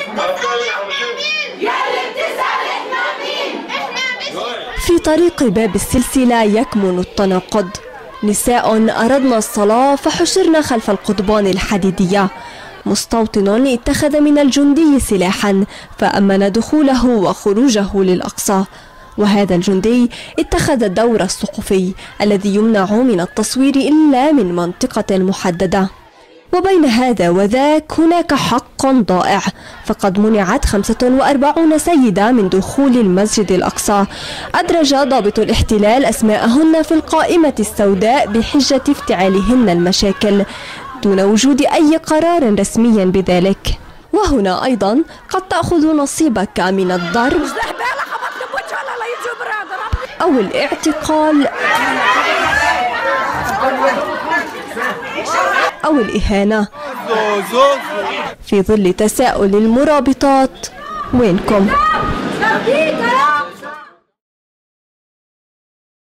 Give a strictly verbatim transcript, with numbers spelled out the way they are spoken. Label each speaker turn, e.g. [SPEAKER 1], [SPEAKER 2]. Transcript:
[SPEAKER 1] في طريق باب السلسلة يكمن التناقض. نساء أردنا الصلاة فحشرنا خلف القضبان الحديدية. مستوطن اتخذ من الجندي سلاحا فأمن دخوله وخروجه للأقصى، وهذا الجندي اتخذ الدور الصحفي الذي يمنع من التصوير إلا من منطقة محددة. وبين هذا وذاك هناك حق ضائع، فقد منعت خمسة وأربعين سيدة من دخول المسجد الأقصى. أدرج ضابط الاحتلال أسماءهن في القائمة السوداء بحجة افتعالهن المشاكل دون وجود أي قرار رسمي بذلك. وهنا أيضا قد تأخذ نصيبك من الضرب أو الاعتقال أو الإهانة. في ظل تساؤل المرابطات، وينكم؟